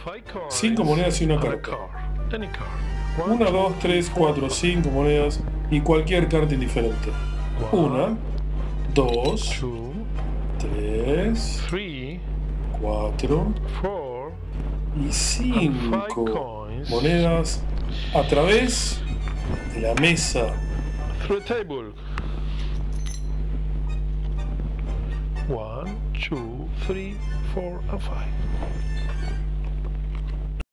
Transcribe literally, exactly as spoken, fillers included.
cinco monedas y una carta. Una, dos, tres, cuatro, cinco monedas y cualquier carta indiferente. Una, dos, tres, cuatro y cinco monedas a través de la mesa. One, two, three, four, and five.